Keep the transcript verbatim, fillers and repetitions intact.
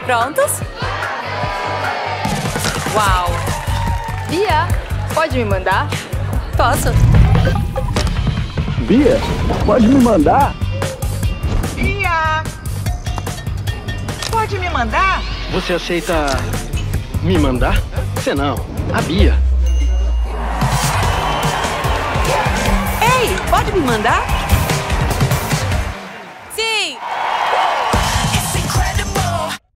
Prontos? Uau! Bia, pode me mandar? Posso? Bia, pode me mandar? Bia! Pode me mandar? Você aceita me mandar? Você não, a Bia. Ei, pode me mandar?